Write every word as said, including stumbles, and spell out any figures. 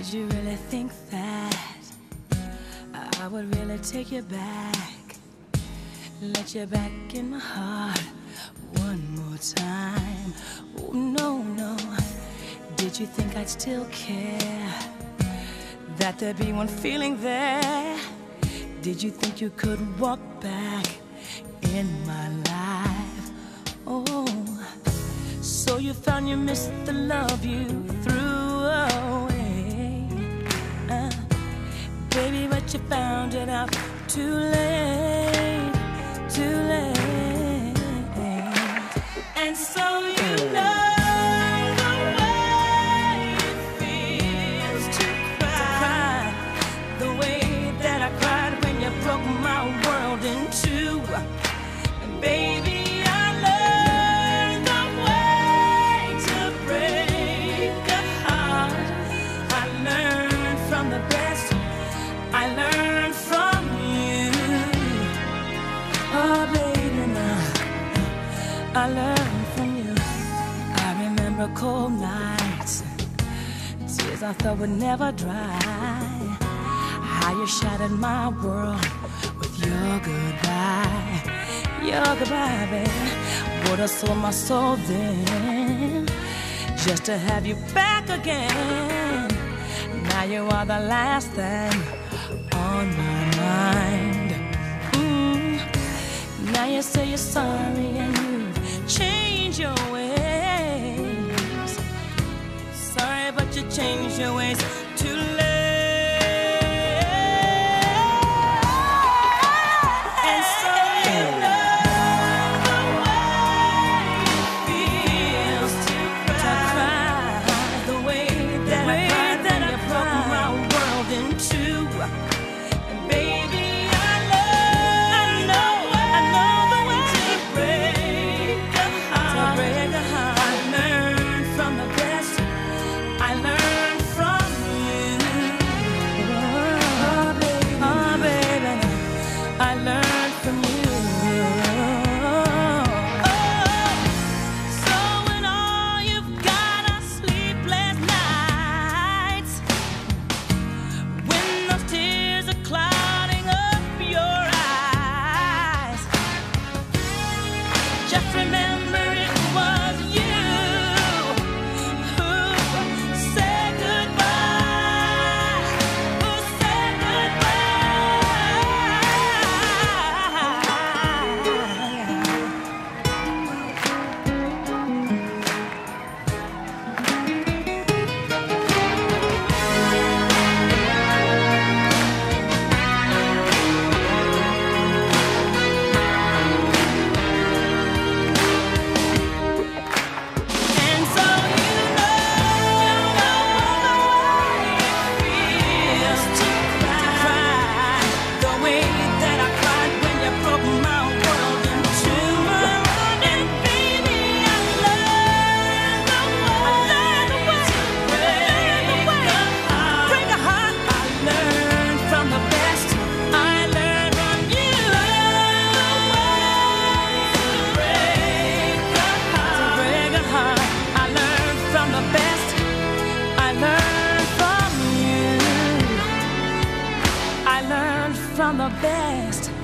Did you really think that I would really take you back, let you back in my heart one more time? Oh, no, no. Did you think I'd still care, that there'd be one feeling there? Did you think you could walk back in my life? Oh, so you found you missed the love you threw away, uh, baby, but you found it out too late, too late. And so you know the way it feels to cry, the way that I cried when you broke my world in two. And baby, I learned from you. Oh, baby, now I learned from you. I remember cold nights, tears I thought would never dry. How you shattered my world with your goodbye, your goodbye, baby. Would have sold my soul then, just to have you back again. Now you are the last thing on my mind. Mm. Now you say you're sorry and you've changed your ways. Sorry, but you changed your ways too late. And so you know the way it feels to cry, the way that I cried when you broke my world in two. From the best.